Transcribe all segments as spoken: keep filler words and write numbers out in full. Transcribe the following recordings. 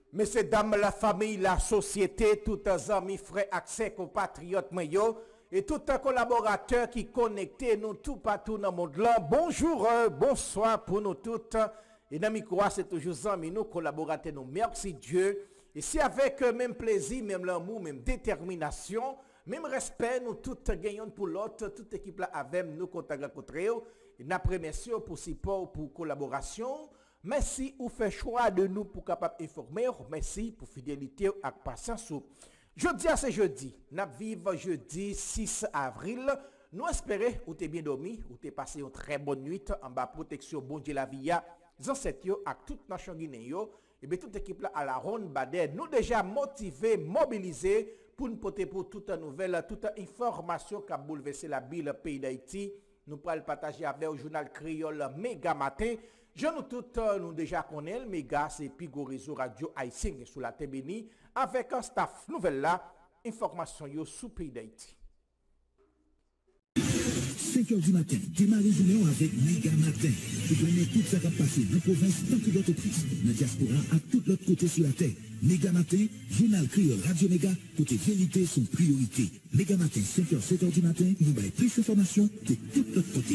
Messieurs, dames, la famille, la société, tous les amis, frères, accès, compatriotes, mayo, et tout un collaborateur qui connecté nous tout partout dans le monde là. Bonjour, euh, bonsoir pour nous toutes. Et dans le micro, c'est toujours amis, nous collaborateurs, nous merci Dieu. Et si avec euh, même plaisir, même l'amour, même détermination, même respect, nous toutes gagnons pour l'autre, toute équipe là avec nous, contact contre eux. Et après, merci pour support, pour collaboration. Merci ou fait choix de nous pour capable informer. Merci pour fidélité et patience. Jeudi à ce jeudi, nous vivons jeudi six avril. Nous espérons ou t'es bien dormi, ou t'es passé une très bonne nuit en bas protection bon Dieu la vie. Ancêtres à toute nation guinéenne et bien toute équipe là à la ronde Badet. Nous déjà motivés, mobilisés pour nous porter pour toute nouvelle, toute information qui a bouleversé la ville le pays d'Haïti. Nous pourrons le partager avec le journal créole Méga Matin. Je nous toutes nous déjà connaissons, Méga, c'est Pigo Réseau Radio Haïtien sous la T B N I avec un staff nouvelle là, information yo sous pays d'Haïti. cinq heures du matin, démarrez journée avec Méga Matin. Vous prenez tout ce qui a passé dans la province, dans toute l'entreprise, dans la diaspora, à tout l'autre côté sur la terre. Méga Matin, journal créole Radio Méga, côté vérité sont priorité. Méga Matin, cinq heures, sept heures du matin, nous avons plus d'informations de tout l'autre côté.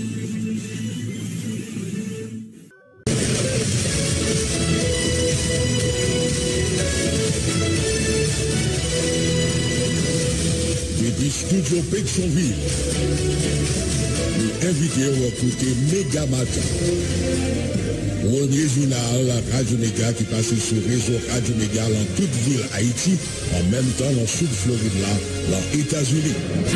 Depuis Studio Pétionville, nous invitons à écouter Méga Matin. Premier journal Radio Méga qui passe sur le réseau Radio Méga dans toute ville Haïti, en même temps dans le sud Floride là, dans les États-Unis.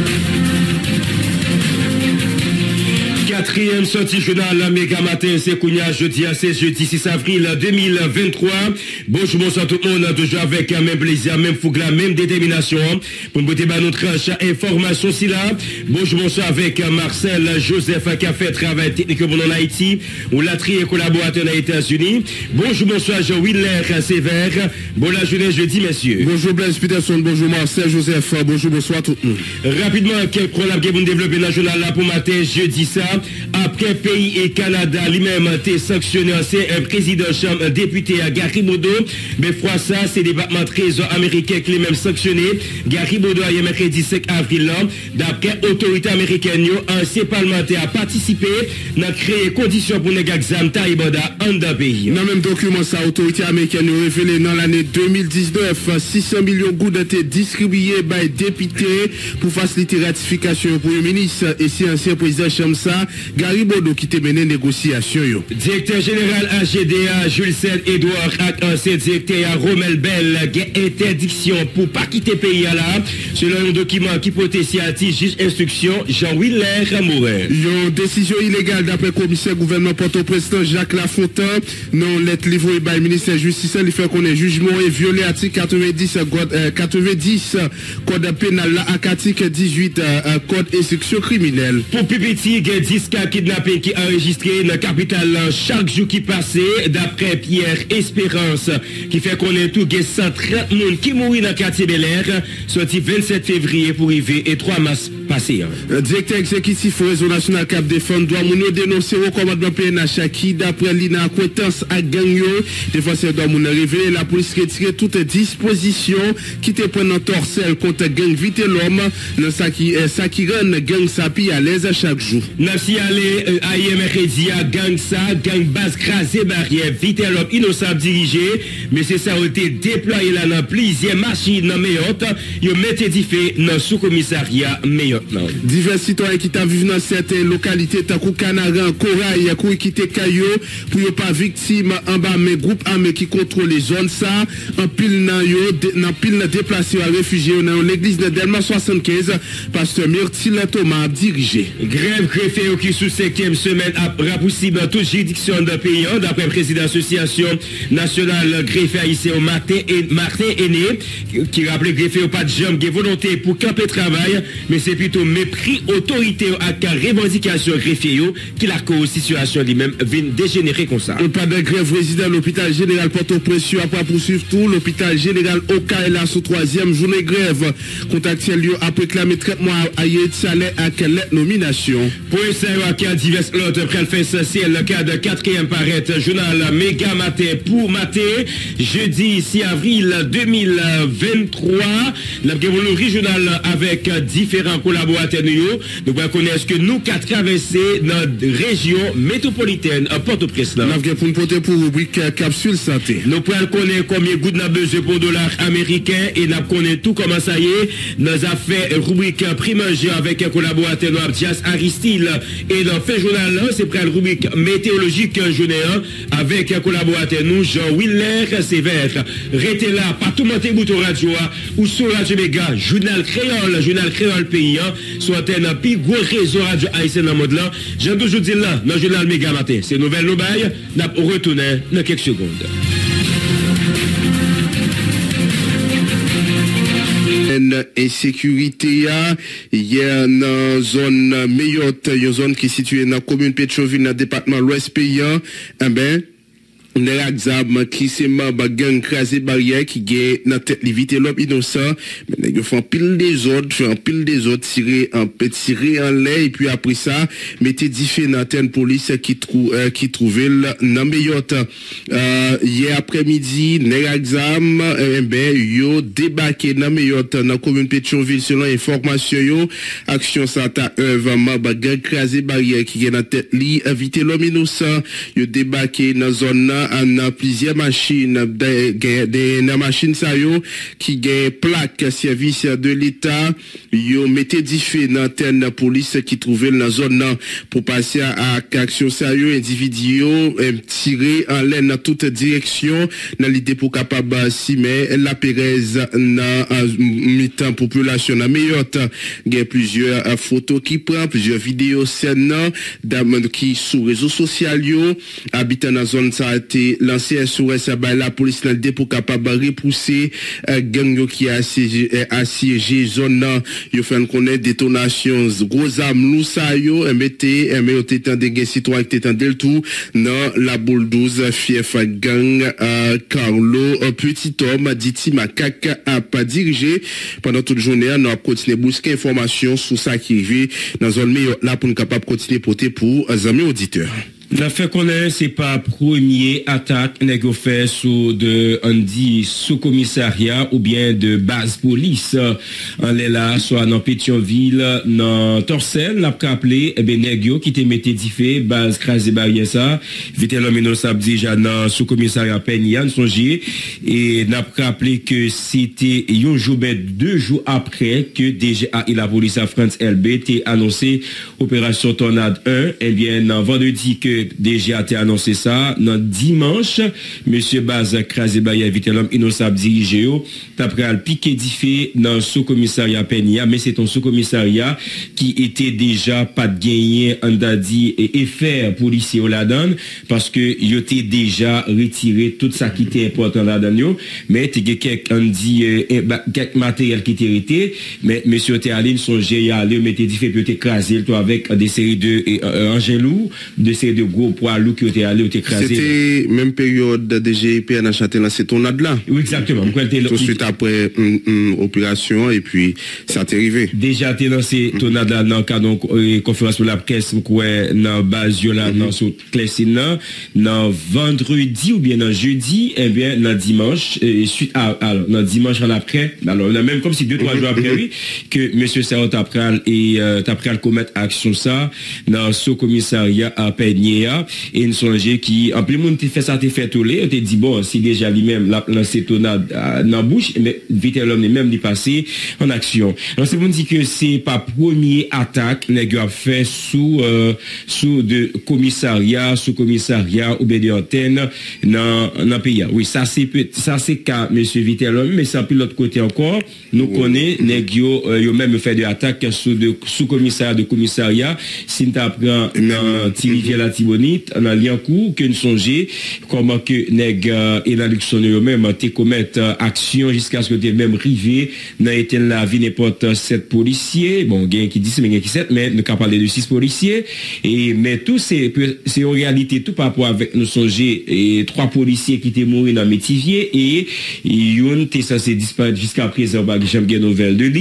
Quatrième sortie journal Méga Matin, c'est Kounia, jeudi à seize, jeudi six avril deux mille vingt-trois. Bonjour, bonsoir tout le monde, toujours avec un même plaisir, même fougue, même détermination, pour nous botter notre tranche information si là. Bonjour, bonsoir avec Marcel Joseph qui a fait travail technique pour nous en Haïti, ou la trié collaborateur aux États-Unis. Bonjour, bonsoir Jean-Willer Sévère. Bon la journée jeudi, messieurs. Bonjour Blaise Peterson, bonjour Marcel Joseph, bonjour, bonsoir tout le monde. Rapidement, quel problème que vous développez dans le journal là pour matin, jeudi ça. Après pays et Canada lui-même été sanctionné, c'est un président chambre député à Garibodo, mais fois ça c'est le département trésor américain qui lui-même sanctionné. Garibodo a mercredi cinq avril là, d'après autorité américaine, ancien parlementaire a participé dans créer conditions pour les examens Taïboda en d'un pays. Dans le même document, ça, autorité américaine a révélé dans l'année deux mille dix-neuf, six cents millions de gouttes ont été distribués par les députés pour faciliter la ratification du Premier ministre et si ancien président Chamsa Garibodo qui te mené négociation yo. Directeur général A G D A Jules Cèdre Edouard et ancien directeur Romel Bell interdiction pour pas quitter pays là selon un document qui potentiel juge instruction Jean-Willer Morin. Une décision illégale d'après commissaire gouvernement Port-au-Prince Jacques Lafontaine non lettre livrée par le ministère de la Justice il fait qu'on est jugement et violé article quatre-vingt-dix quatre-vingt-dix code pénal à article dix-huit code instruction criminelle. Pour P P T dix cas kidnappés qui enregistré dans la capitale chaque jour qui passait d'après Pierre Espérance qui fait connaître tout cent trente personnes qui mourent dans le quartier Bel Air sorti vingt-sept février pour arriver et trois mars passé. Le directeur exécutif au réseau national Cap Défense doit nous dénoncer au commandement P N H qui d'après l'Ina acquaintance à Gagnon défenseur doit nous révéler la police retire toute disposition qui te prend en torsel contre gang vite l'homme dans ça qui ça qui rend gang sapi à l'aise chaque jour. Merci aller euh, ailleurs mercredi à gang ça, gang base crasé barrière, vite l'homme innocent dirigé, mais c'est ça a été déployé là dans plusieurs machines dans Méotte, yo mettez dit fait dans sous-commissariat Méotte. Divers citoyens qui t'a vu dans certaines localités tant que Canaran, Corail, qui quitté Caillou pour yo pas victime en bas mais groupe armé qui contrôle les zones ça, en pile nan yo dans pile déplacé à réfugiés dans l'église de Delma soixante-quinze, pasteur Myrtille Thomas dirigé. Grève greffé qui sous cinquième semaine après possible dans toute juridiction de pays d'après le président de l'association nationale greffé haïtien au Martin et Martin Aîné qui rappelait greffé au pas de jambe qui volonté pour camper travail mais c'est plutôt mépris autorité à la revendication greffier qui la cause situation lui-même vient dégénérer comme ça. Pas de grève résident à l'hôpital général Port-au-Prince après poursuivre tout l'hôpital général Oka est là sous troisième journée grève contacté lieu après réclamer traitement à Yéd Saleh à quelle nomination. Pour essayer qui a divers autres près le fait c'est le cas de quatrième paraître journal Méga Matin pour matin jeudi six avril deux mille vingt-trois. Nous avons le régional avec différents collaborateurs. Nous allons connaître que nous quatre traversé notre région métropolitaine à Port-au-Prince. Nous avons pour nous porter pour rubrique capsule santé. Nous pouvons connaître combien de n'a besoin pour dollars américains et nous connaissons tout comment ça y est. Nous avons fait rubrique primangé avec un collaborateur Abdias Aristide et dans fait journal c'est près la rubrique météorologique journée avec un collaborateur nous Jean-Willer Sévère. Restez là, pas tout monter bouton radio ou sur Radio Méga, journal créole, journal créole pays, soit un plus gros réseau radio haïtien dans le monde là. J'aime toujours dire là, dans le journal Méga Matin. C'est nouvelle nous bail, nous retourner dans quelques secondes. Insécurité il y a une zone meilleure, une zone qui est située dans la commune Pétroville dans le département l'Ouest paysan. Eh ben les examens qui se membre gang crasé barrière qui gagne dans tête l'éviter l'homme innocent mais ils font pile des autres font pile des autres tirer en tirer en l'air et puis après ça mettez différentes antennes police qui trou, euh, qui trouvaient dans meilleur temps euh, hier après-midi les examens eh ben yo débarqué dans meilleur temps dans commune Pétionville selon information yo action santa œuvre membre gang crasé barrière qui gagne dans tête li éviter l'homme innocent yo débarqué dans zone en plusieurs machines des des machines ça yo qui gagne plaque service de l'état yo mettez différentes antennes police qui trouvaient dans zone là pour passer à action ça yo individu tirer en l'air dans toute direction dans l'idée pour capable si mais la Pérez dans mi-temps population dans meilleur temps gagne plusieurs photos qui prend plusieurs vidéos scènes d'amende qui sur réseaux sociaux yo habitant dans zone ça lancé S O S par la police dans le dépôt capable repousser gang qui a assiégé zone là yo fait connaître détonation gros armes lousa yo mettez mais au temps de gain citoyen qui était dans tout dans la boule douze fief gang Carlo petit homme dit macaque a pas dirigé pendant toute journée on a continué busquer information sur ça qui arrivé dans zone meilleure là pour nous capable continuer porter pour amis auditeurs. La fait qu'on est, c'est pas premier attaque négo fait sous de on dit sous commissariat ou bien de base police. On est là soit dans Pétionville, dans Torcel, l'a appelé eh ben négo qui te mettait diffé base crasé barrière ça. Vite l'homme innocent déjà dans sous commissariat Peignan songer et n'a rappelé que c'était un jour ben deux jours après que D G A et la police à France L B t annoncé opération Tornade un et bien dans vendredi que D G A a annoncé ça dans dimanche monsieur Baz crasé barrière vite l'homme innocent dirigé d'après al piqué diffé dans sous commissariat Peignan mais c'est un sous commissariat qui était déjà pas de gagner on a dit et effet policier au la donne parce que il était déjà retiré tout ça qui était important là dedans mais il y a quelques on dit quelques matériel qui était arrêté mais monsieur était allé son G A le mettait diffé peut écraser toi avec des séries de engins lourds de séries de gros poids lourds qui étaient allés écraser. C'était même période de D G P à Châtelain cette tornade là. Oui exactement. Tout de suite après une, une opération et puis ça t'est arrivé. Déjà t'es lancé tornade là dans cadre donc conférence pour la presse quoi dans base là dans sur Clessine là dans vendredi ou bien dans jeudi et bien dans dimanche et suite à alors dans dimanche en après alors même comme si deux trois jours après oui que monsieur Sarot Tapral et Tapral commettre action ça dans ce commissariat à Peignan et une songe qui en plus monde fait ça t'est fait tourner on te dit bon si déjà lui-même la lancé tornade dans bouche mais vite l'homme même lui passé en action. Alors c'est bon dit que c'est pas premier attaque nèg a fait sous euh, sous de commissariat sous commissariat ou bien de antenne dans dans pays. Oui, ça c'est ça c'est cas monsieur Vitellum mais ça puis l'autre côté encore nous oui. connaît nèg yo euh, yo même fait de attaque sous de sous commissariat de commissariat si tu apprend dans Thierry la Tibonite dans Liancourt que nous songer comment que nèg et la Luxon eux même te commettre action jusqu'à ce que tu même rivé dans été la vie n'importe sept policiers bon gain qui dit mais gain qui sept mais nous capable parler de six policiers et mais tout c'est c'est en réalité tout par rapport avec nous songer et trois policiers qui étaient morts dans Métivier et une était censé disparaître jusqu'à présent pas jamais nouvelle de lui.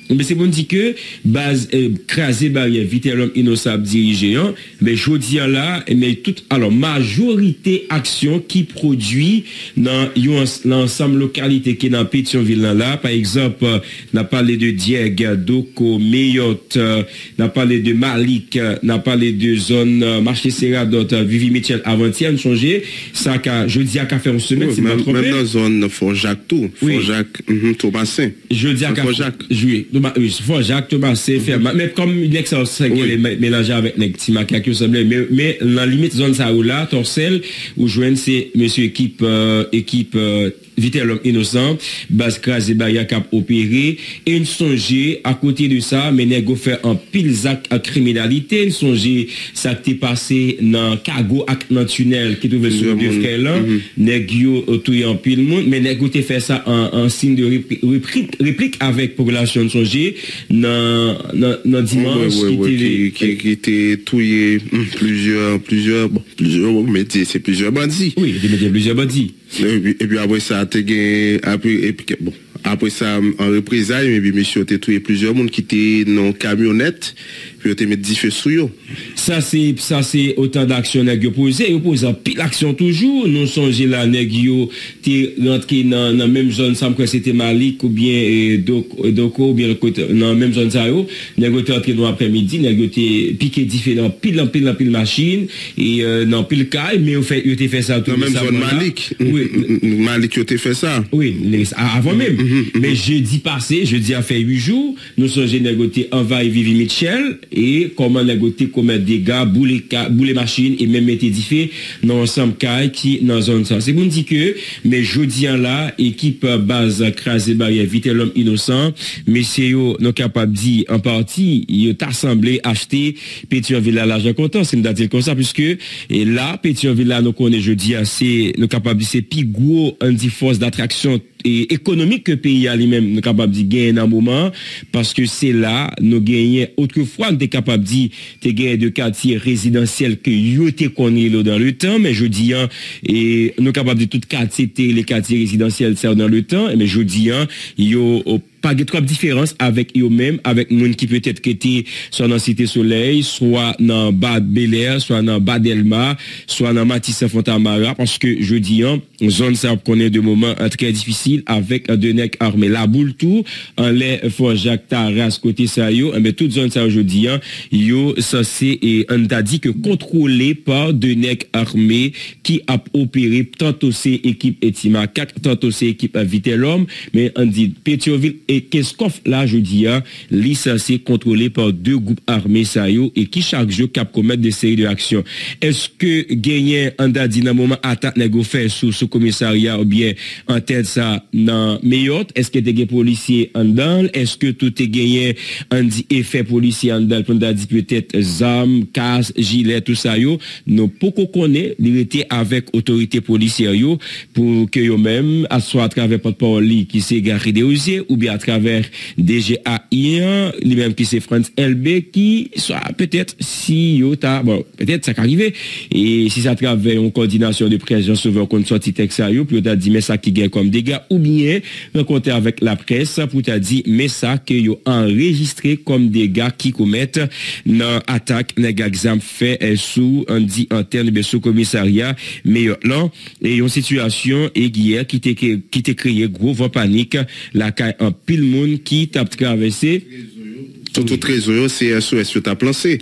Mais c'est bon dit que base euh, craser barrière vite l'homme innocent dirigé hein, mais je dis là mais toute alors majorité action qui produit dans l'ensemble localité qui est dans Pétionville là par exemple n'a parlé de Dieg, Doko, Mayotte, n'a parlé de Malik, n'a parlé de zone marché Serradot, Vivi Michel avant-hier on changé ça qu'a je dis à qu'a fait une semaine oui, c'est même, pas même dans zone Fort-Jacques tout Fort-Jacques oui. mm-hmm, Thomasin je dis à qu'a jouer Fort Jacques Thomas c'est faire mais comme l'ex cinq est mélangé avec nek Timaka qui semblait mais mais dans limite zone ça où là Torcel où joindre c'est monsieur équipe euh, équipe euh, vite l'homme innocent base crasé barrière cap opéré et une songer à côté de ça mais nego fait un pile acte à criminalité une songer ça qui est passé dans cargo ak dans tunnel qui trouvé sur deux frères là nego tout en pile monde mais nego te fait ça en, en signe de réplique, réplique avec population de songer dans dans dimanche ouais, ouais, ouais, qui qui était tué plusieurs plusieurs bon, plusieurs métiers c'est plusieurs bandits oui des plusieurs bandits et puis, et puis après ça t'es gagné après et puis bon après ça en représailles mais puis monsieur t'es tué plusieurs monde qui étaient dans camionnette puis t'es mettre dix feux sur eux ça c'est ça c'est autant d'actions nèg posé yo pose en pile action toujours nous songer là nèg yo t'es rentré dans dans même zone ça me c'était Malik ou bien Doko Doko ou bien dans même zone ça yo nèg yo rentré dans après-midi nèg yo t'es piqué différent pile en pile en pile machine et euh, dans pile caille mais au fait yo t'es fait ça tout dans même zone Malik oui Malik yo t'es fait ça oui avant même mais jeudi passé jeudi a fait huit jours nous songer nèg yo t'es envahi Vivi Michel et comment négocier commettre des gars bouler bouler machine et même mettre édifié dans ensemble caille qui dans zone ça c'est bon dit que mais jodi là équipe base crasé barrière vite l'homme innocent messieurs yo non capable dit en partie yo t'assemblé acheter Pétionville à l'argent comptant c'est me dire comme ça puisque et là Pétionville là nous connaît jeudi c'est nous capable c'est plus gros un dit force d'attraction et économique que pays a lui-même nous capable de gagner un moment parce que c'est là nous gagner autrefois nous capable de te gagner de quartiers résidentiels que yo te connaît dans le temps mais je dis hein, et nous capable de tout quartier les quartiers résidentiels ça dans le temps mais je dis hein, yo pas de trop de différence avec eux-mêmes avec monde qui peut-être qui était soit dans Cité Soleil soit dans Bas Bel-Air soit dans Bas Delma soit dans Matisse Fontamara parce que je dis hein, zone ça connaît de moments très difficiles avec de nèg armé la boule tout en les Fort Jacques Taras côté ça yo mais toute zone ça aujourd'hui hein, yo ça c'est et on t'a dit que contrôlé par de nèg armé qui a opéré tantôt c'est équipe Etima quatre tantôt c'est équipe Vitellum mais on dit Pétionville et Keskoff là je dis hein, c'est contrôlé par deux groupes armés ça yo et qui chaque jour cap commettre des séries de actions est-ce que gagner on t'a dit dans moment attaque nèg fait sous sous commissariat ou bien en tête ça dans Mayotte est-ce que des policiers en dedans est-ce que tout est gagné en dit effet policier en dedans pour dit peut-être zam casse gilet tout ça yo nous beaucoup connaît l'était avec autorité policière yo pour que yo même soit à travers porte-parole qui s'est garé des osiers ou bien à travers D G A I un lui-même qui c'est France L B qui soit peut-être si yo ta bon peut-être ça arrivé et si ça travers une coordination de président sauveur contre sorti texte ça yo puis t'a dit mais ça qui gagne comme dégâts ou bien rencontrer avec la presse pour t'a dit mais ça que yo enregistré comme dégâts qui commettent dans attaque nèg exemple fait sous on dit interne de sous commissariat mais là et une situation et hier qui t'est qui t'est créé gros vent panique la en pile monde qui t'a traversé tout tout trésor c'est S O S que t'as placé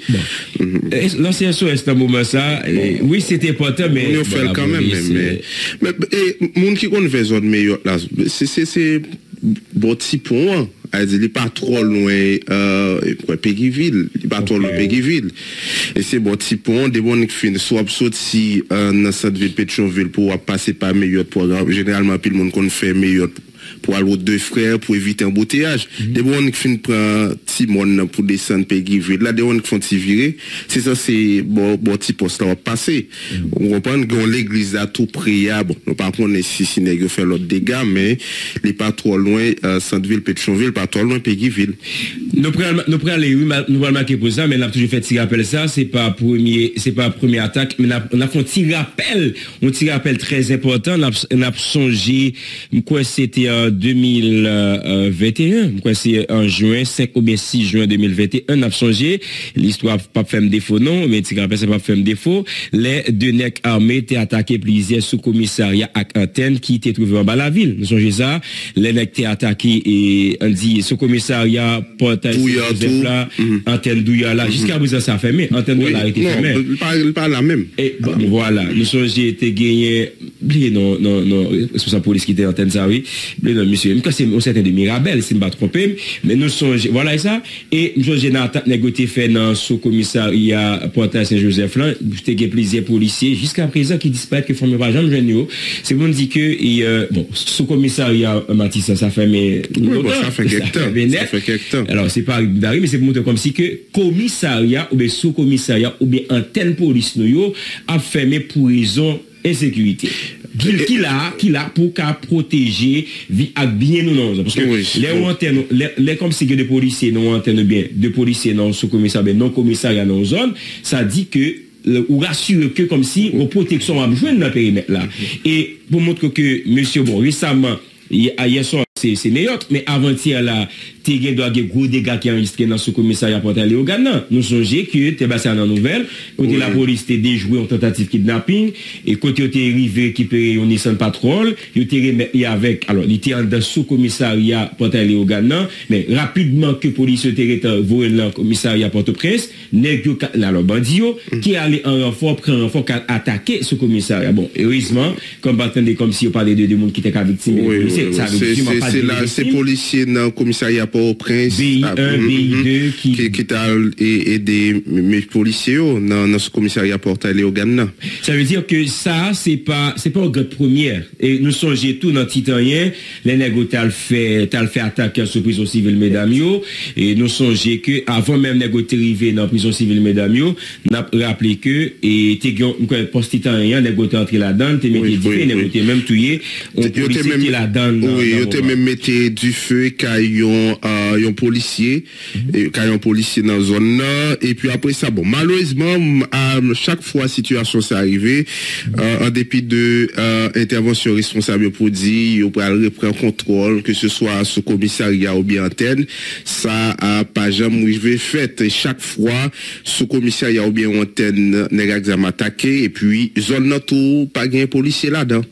là c'est S O S dans moment ça oui c'était important mais on fait quand même mais mais et monde qui connaît fait zone meilleure là c'est c'est c'est bon petit point il n'est pas trop loin euh Péguiville il n'est pas trop loin Péguiville et c'est bon petit point des bons qui finissent soit sorti dans cette ville Pétionville pour passer par meilleur programme généralement puis le monde qu'on fait meilleur pour aller aux deux frères pour éviter un embouteillage. Mm -hmm. Des gens qui finissent prendre Timon pour descendre Péguiville. Là, des gens qui font tirer. C'est ça, c'est bon, bon petit poste là, passer. Mm -hmm. On comprend que l'église a tout priable. Nous pas qu'on est si si nèg fait l'autre dégâts, mais il n'est pas trop loin, euh, Sainte-Ville, Pétionville, pas trop loin Péguiville. Nous prenons, nous prenons les, nous allons marquer pour ça, mais on a toujours fait petit rappel ça, c'est pas premier, c'est pas première attaque, mais on a fait un petit rappel, un petit rappel très important, on a, on a songé, quoi c'était, euh, deux mille vingt et un, quoi c'est en juin, cinq ou bien six juin deux mille vingt et un, n'a changé. L'histoire pas fait me défaut non, mais tu rappelles ça pas fait me défaut. Les deux nègres armés étaient attaqués plusieurs sous-commissariats à antenne qui étaient trouvés en bas la ville. Nous songez ça, les nègres étaient attaqués et on dit sous-commissariat portail là, antenne douya là, jusqu'à présent ça a fermé, antenne douya a été fermée. Non, pas la même. Et bon, voilà, nous songez été gagné, non non non, c'est police qui était antenne ça oui, non monsieur, quand c'est un certain de Mirabel, si je ne me pas trompé, mais nous songez, voilà ça, et nous songez dans négocié fait dans sous-commissariat portail Saint-Joseph là, j'étais plusieurs policiers jusqu'à présent qui disparaissent que font pas jamais jeune. C'est bon dit que et euh, bon sous-commissariat Matisse ça fait mais oui, bon, ça fait quelque temps. Ça fait quelque temps. Alors c'est pas d'arriver mais c'est pour montrer comme si que commissariat ou bien sous-commissariat ou bien antenne police nous a fermé pour raison insécurité. Qu'il qui l'a qui l'a pour qu'à protéger vie à bien ou non parce que oui, les oui. antennes les, les comme si que des policiers non antenne bien de policiers non sous-commissariat non commissariat non zone ça dit que ou rassure que comme si une protection a besoin dans le périmètre là et pour montrer que monsieur bon récemment hier soir c'est meilleur mais avant-hier là t'es doit des gros dégâts qui enregistré dans ce commissariat portail au Ghana nous songez que t'es passé dans nouvelle côté oui. La police t'est déjoué en tentative kidnapping et côté t'es arrivé récupérer un Nissan Patrol il t'est remis avec alors il était dans sous commissariat portail au Ghana mais rapidement que police t'est volé dans commissariat Port-au-Prince nèg alors bandio mm. qui allait en renfort prend en renfort attaquer ce commissariat bon heureusement comme attendait comme si on parlait de deux monde qui étaient victimes oui, oui, oui. ça c'est là c'est policiers dans commissariat Port-au-Prince B I un B I deux qui qui qui t'a aidé mes policiers dans dans ce commissariat portail au Ghana. Ça veut dire que ça c'est pas c'est pas une grande première et nous songeons tout dans titanien les nègres t'al fait t'al fait attaquer sur prison civile mesdames yo et nous songeons que avant même nègres arrivé dans prison civile mesdames yo n'a rappelé que et t'es poste titanien nègres entré là-dedans t'es mis dit nègres même tué on policier là-dedans oui yo t'es même metté du feu caillon euh, un policier mm-hmm. caillon policier dans zone là et puis après ça bon malheureusement à chaque fois situation s'est arrivée euh, en dépit de euh, intervention responsable pour dire pour reprendre contrôle que ce soit sous commissariat ou bien antenne ça a pas jamais arrivé fait et chaque fois sous commissariat ou bien antenne n'est examen attaqué et puis zone là tout pas gain policier là-dedans.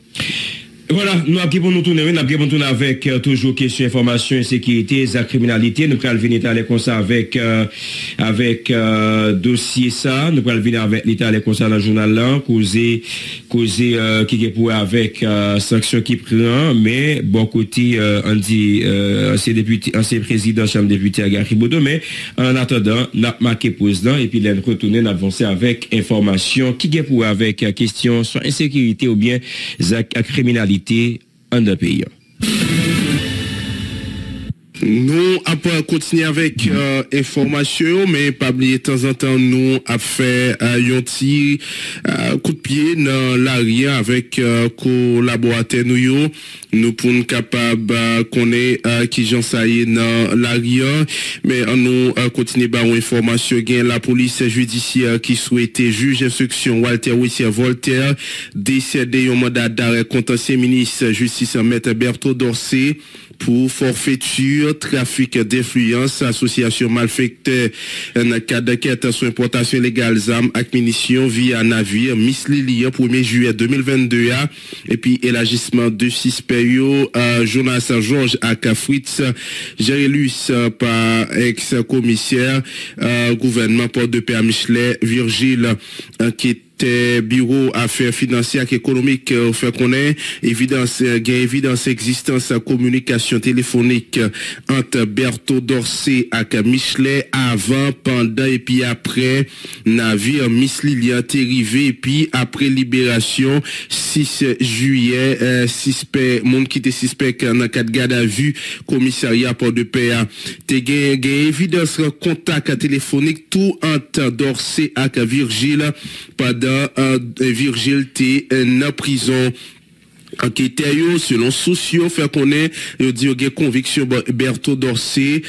Voilà, nous avons pour nous tourner, nous avons tourner avec euh, toujours question information, insécurité, la criminalité. Nous allons venir à comme ça avec euh, avec euh, dossier ça. Nous allons venir avec l'État comme ça dans le journal là, causer causer euh, qui est pour avec euh, sanction qui prend, mais bon côté euh, on dit euh, ancien député, ancien président chambre député Agari Bodo, mais en attendant, n'a marqué président et puis nous retourner, nous avancer avec information qui est pour avec euh, question soit insécurité ou bien la criminalité en un pays. Nous après continuer avec euh, information mais pas oublier de temps en temps nous a fait euh, un petit euh, coup de pied dans l'arrière avec euh, collaborateurs nous nous pour nous capable euh, connaître euh, qui j'en sais dans l'arrière mais on nous euh, continuer par information gain la police judiciaire qui souhaitait juge instruction Walter Wissier Voltaire décédé un mandat d'arrêt contre ancien ministre justice maître Berthaud Dorsey pour forfaiture, trafic d'influence, association malfecteur, un cas d'enquête sur importation illégale d'armes et munitions via navire, Miss Lily, premier juillet deux mille vingt-deux, et puis élargissement de suspects, euh, Jonas Georges à Fritz, Gérélus par ex-commissaire, euh, gouvernement Port-de-Paix Michelet, Virgile, enquête bureau affaires financières et économiques euh, fait connaître évidence euh, gain évidence existence communication téléphonique entre Berthaud Dorsey et Michelet avant pendant et puis après navire Miss Lilian arrivé et puis après libération six juillet euh, suspect monde qui était suspect dans quatre garde à vue commissariat Port-de-Paix te gain gain évidence contact téléphonique tout entre Dorsey et Virgile pendant Uh, Virgile était en prison enquêteur selon sociaux fait connaître yo dit que conviction Berthaud Dorsey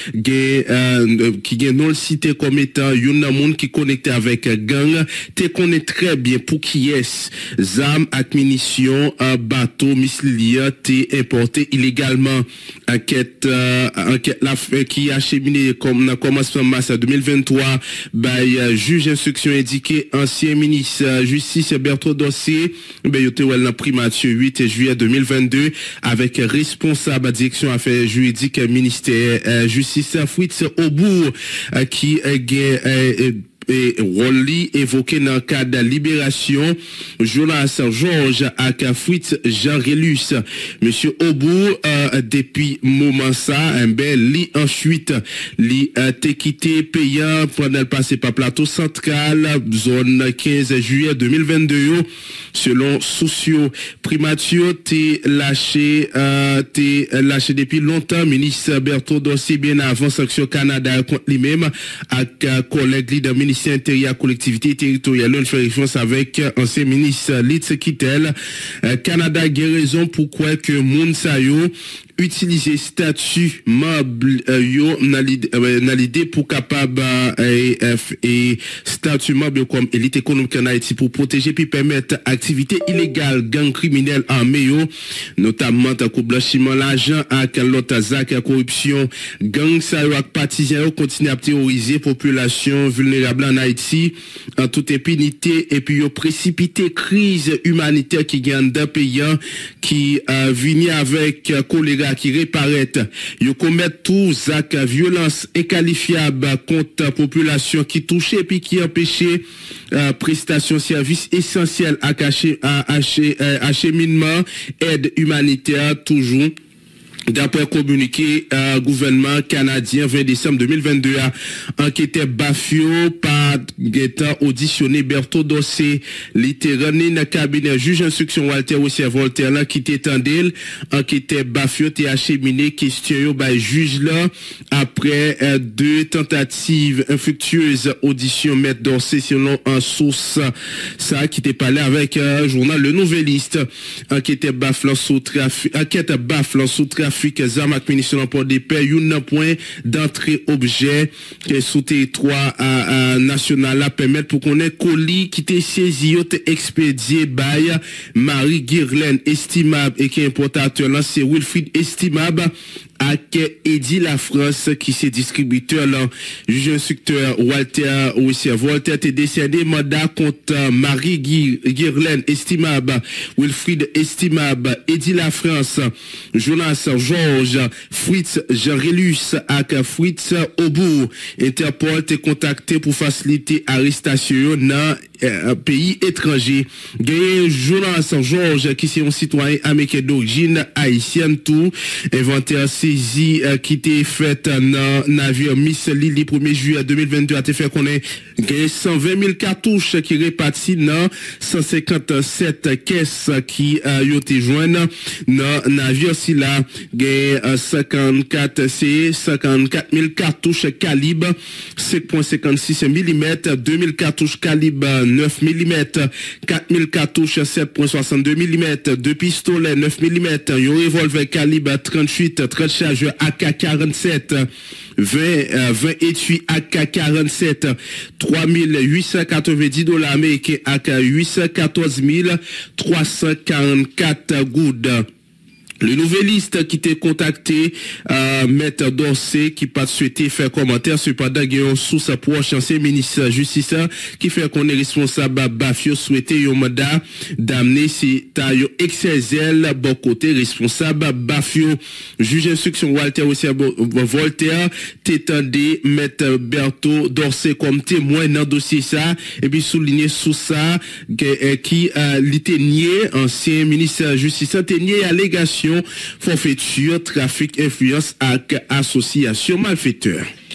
euh, qui gagne non cité comme étant une monde qui connecté avec gang te connaît très bien pour qui est zam ak munition un bateau mislilia te importé illégalement enquête euh, enquête la qui a cheminé comme dans commencement mars deux mille vingt-trois by uh, juge instruction indiqué ancien ministre uh, justice Berthaud Dorsey ben yote wel dans primature huit juillet deux mille vingt-deux avec responsable direction affaires juridiques ministère euh, justice Fritz Aubour euh, qui est euh, et Rolly évoqué dans le cadre de libération Jonas Georges ak Fritz Jean Relus. Monsieur Aubour euh, depuis moment ça un bel li ensuite li euh, te quitté payant pendant le passé par plateau central zone quinze juillet deux mille vingt-deux selon sociaux primature t'es lâché euh, t'es lâché depuis longtemps ministre Berthaud Dorsey bien avant sanction Canada contre lui-même avec euh, collègue leader ministère intérieur collectivité territoriale on fait référence avec euh, ancien ministre Litz Kittel euh, Canada a raison pourquoi que moun sa yo utiliser statut membre euh, yo dans l'idée pour capable euh, et statut membre comme élite économique en Haïti pour protéger puis permettre activité illégale gang criminel armé yo notamment ta blanchiment l'argent ak l'autre zak corruption gang sa yo ak partisans yo continue à terroriser population vulnérable en Haïti en toute impunité et puis yo précipité crise humanitaire qui gagne d'un pays qui euh, vini avec euh, choléra qui réparait, ils commettent tout actes violence inqualifiable contre la population qui touchait puis qui empêchait euh, prestation services essentiels à cacher à acheminement aide humanitaire toujours. D'après communiqué euh, gouvernement canadien vingt décembre deux mille vingt-deux a enquêté Bafio par étant auditionné Berthaud Dorsey littéralement dans cabinet juge instruction Walter Wessier Voltaire là qui t'étendait enquêté Bafio t'est acheminé question yo by juge là après euh, deux tentatives infructueuses audition maître Dorsey selon un source ça qui t'est parlé avec un euh, journal Le Nouvelliste enquêté Baflan sous trafic enquête Baflan sous trafic Afrique Zamak munitions pour des paix un point d'entrée objet que sous territoire à, à, national là permettre pour qu'on ait colis qui t'est saisi ou t'est expédié by Marie Guirlaine estimable et qui est importateur là c'est Wilfried estimable ak Edi La France qui c'est distributeur là juge instructeur Walter Wessier Voltaire t'est décédé mandat contre Marie Guirlaine estimable Wilfried estimable Edi La France Jonas Georges Fritz Jean Relus ak Fritz Aubour Interpol t'est contacté pour faciliter arrestation dans un pays étranger. Gagné Jonas Georges qui c'est un citoyen américain d'origine haïtienne tout inventaire saisi euh, qui était fait dans navire Miss Lily premier juillet deux mille vingt-deux a été fait qu'on est gagné cent vingt mille cartouches qui répartis dans cent cinquante-sept caisses qui euh, y ont été jointes dans navire si là gagné euh, cinquante-quatre c'est cinquante-quatre mille cartouches calibre cinq virgule cinquante-six millimètres deux mille cartouches calibre neuf millimètres quatre mille cartouches sept virgule soixante-deux millimètres deux pistolets neuf millimètres un revolver calibre trente-huit trente chargeurs A K quarante-sept vingt, euh, vingt étuis A K quarante-sept trois mille huit cent quatre-vingt-dix dollars américains A K huit cent quatorze mille trois cent quarante-quatre gouttes. Le Nouvelliste qui t'a contacté, euh, Maître Dorsey, qui pas souhaité faire commentaire, cependant, il y a un source proche, ancien ministre justice, qui fait qu'on est responsable, Bafio, souhaité un mandat d'amener si t'as eu excès bon côté responsable, Bafio, juge instruction Walter Wessier Voltaire, t'étendé, Maître Berthaud Dorsey comme témoin dans le dossier ça, et puis souligner sous ça, que, qui, euh, l'était nié, ancien ministre justice, t'est nié allégations forfaiture, trafic, influence avec association malfaiteur.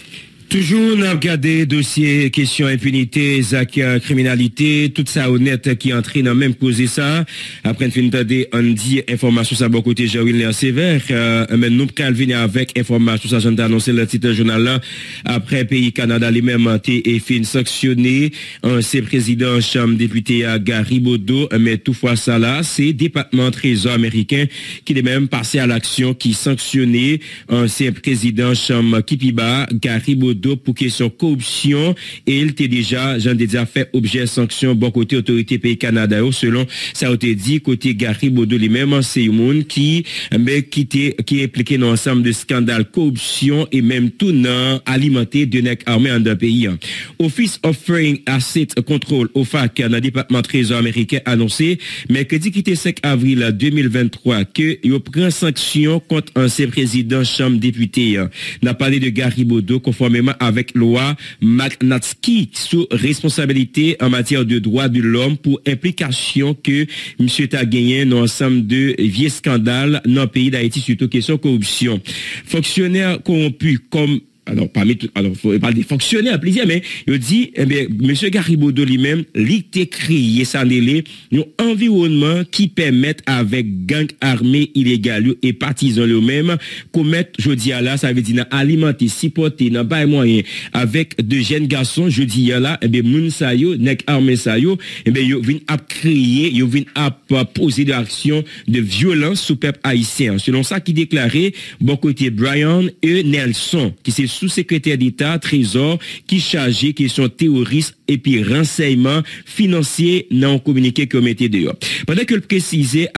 Toujours, on a regardé dossier, question impunité, zac, criminalité, tout ça honnête qui entraîne dans même cause ça. Après une fin de on dit information ça bon côté Jean-Wilner Sévère, euh, mais nous pral venir avec information ça j'en annoncé le titre journal là. Après pays Canada lui-même et fin sanctionné ancien président chambre député à Gary Bodo, mais toutefois ça là, c'est département trésor américain qui est même passé à l'action qui sanctionnait ancien président chambre Kipiba Gary Bodo pour question corruption et il était déjà j'en déjà fait objet sanction bon côté autorité pays Canada selon ça a été dit côté Gary Bodo lui-même c'est un monde qui mais qui était qui est impliqué dans ensemble de scandales corruption et même tout non alimenté de nèg armé en d'un pays. Office of Foreign Asset Control O F A C dans le département trésor américain annoncé mercredi qui était cinq avril deux mille vingt-trois que il prend sanction contre ancien président chambre député. N'a parlé de Gary Bodo conformément avec loi Magnitsky sous responsabilité en matière de droits de l'homme pour implication que monsieur t'a gagné dans ensemble de vieux scandales dans le pays d'Haïti surtout question corruption. Fonctionnaires corrompus comme alors parmi tout, alors faut parler des fonctionnaires plaisir mais il dit eh bien monsieur Gary Bodo lui-même il a créé ça un environnement qui permet avec gang armé illégal et partisans eux-mêmes commettre jodi là ça veut dire alimenter supporter dans pas moyen avec de jeunes garçons jodi là eh bien moun sa yo nèg armé sa yo eh bien yo vinn a créer yo vinn a poser de action de violence sous peuple haïtien selon ça qui déclarait bon côté Brian E Nelson qui c'est sous-secrétaire d'État Trésor qui chargé question terroriste et puis renseignement financier non communiqué comme était dehors. Pendant que le précisé